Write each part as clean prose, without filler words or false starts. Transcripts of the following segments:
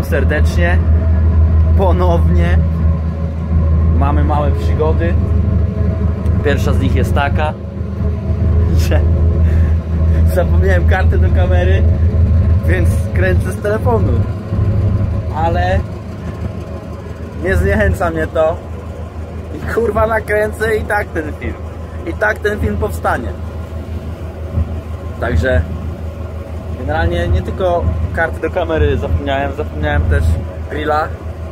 serdecznie. Ponownie mamy małe przygody. Pierwsza z nich jest taka, że zapomniałem karty do kamery, więc kręcę z telefonu. Ale nie zniechęca mnie to. I kurwa nakręcę i tak ten film. I tak ten film powstanie. Także generalnie nie tylko karty do kamery zapomniałem też grilla.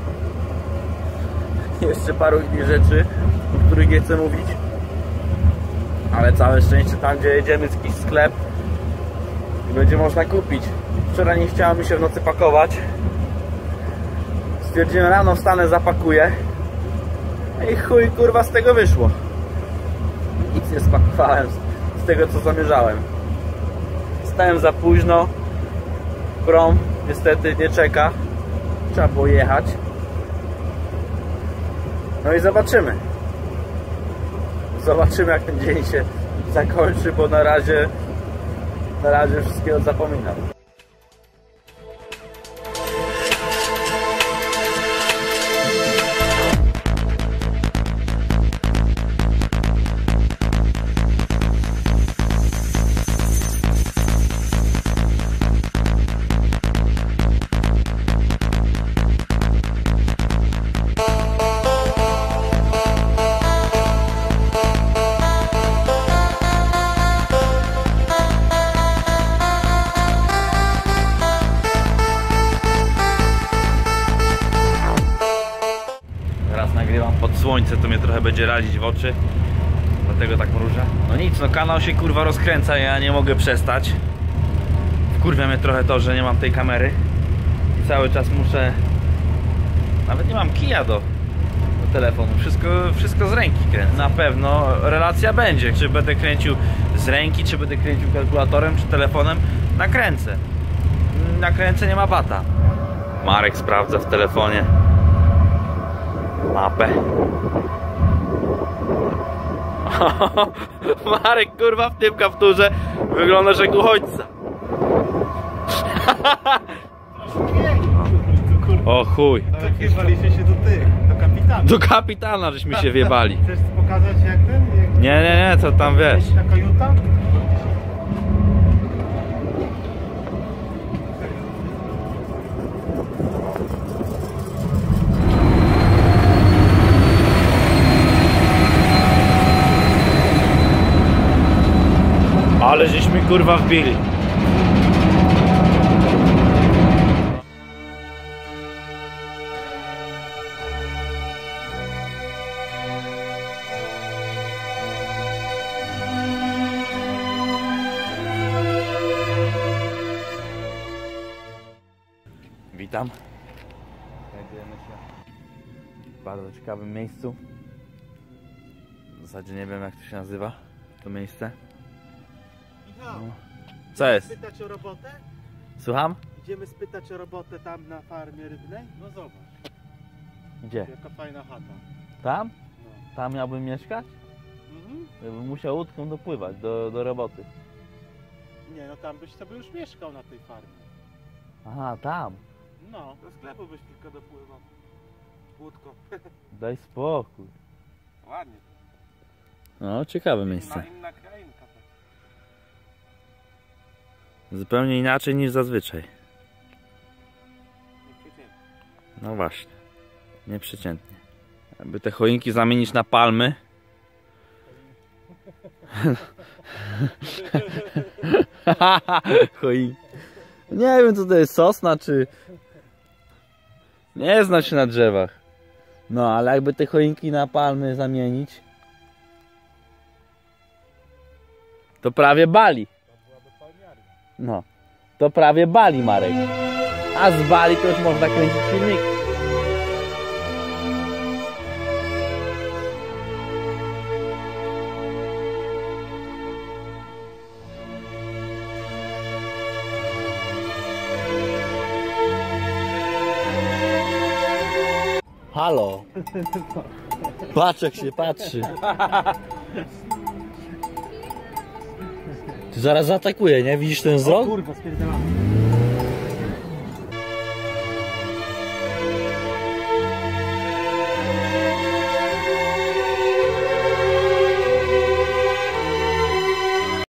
Jeszcze paru innych rzeczy, o których nie chcę mówić. Ale całe szczęście tam, gdzie jedziemy, jest jakiś sklep i będzie można kupić. Wczoraj nie chciało mi się w nocy pakować. Stwierdziłem, rano wstanę, zapakuję. I chuj, kurwa, z tego wyszło. Nic nie spakowałem z tego, co zamierzałem. Stałem za późno. Prom niestety nie czeka. Trzeba było jechać. No i zobaczymy. Zobaczymy, jak ten dzień się zakończy, bo na razie wszystkiego zapominam. Nagrywam pod słońce, to mnie trochę będzie razić w oczy, dlatego tak mrużę. No nic, no kanał się kurwa rozkręca, ja nie mogę przestać. Wkurwia mnie trochę to, że nie mam tej kamery i cały czas muszę, nawet nie mam kija do telefonu, wszystko z ręki kręcę. Na pewno relacja będzie, czy będę kręcił z ręki, czy będę kręcił kalkulatorem, czy telefonem, nakręcę, nie ma bata. Marek sprawdza w telefonie mapę. Marek, kurwa, w tym kapturze wyglądasz jak uchodźca. O chuj. Wjebaliście się do kapitana. Do kapitana żeśmy się wjebali. Chcesz pokazać jak ten? Nie, co tam wiesz? Ta kajuta? Ale żeśmy kurwa wbili. Witam. Znajdujemy się w bardzo ciekawym miejscu. W zasadzie nie wiem, jak to się nazywa, to miejsce. No. Co jest? Spytać o robotę? Słucham? Idziemy spytać o robotę tam na farmie rybnej? No zobacz. Gdzie? Jaka fajna chata. Tam? No. Tam miałbym mieszkać? Mhm. Ja bym musiał łódką dopływać do roboty. Nie, no tam byś sobie już mieszkał na tej farmie. Aha, tam. No, do sklepu byś tylko dopływał. Łódką. Daj spokój. Ładnie. No, ciekawe miejsce. Inna krainka. Tak. Zupełnie inaczej niż zazwyczaj. No właśnie. Nieprzeciętnie. Aby te choinki zamienić na palmy. Choinki. Nie wiem, co to jest, sosna czy... Nie znam się na drzewach. No, ale jakby te choinki na palmy zamienić, to prawie Bali. No, to prawie Bali, Marek. A z Bali to już można kręcić filmik. Halo. Patrz, jak się patrzy. Ty zaraz zaatakuje, nie? Widzisz ten wzrok? Kurwa, spierdalamy.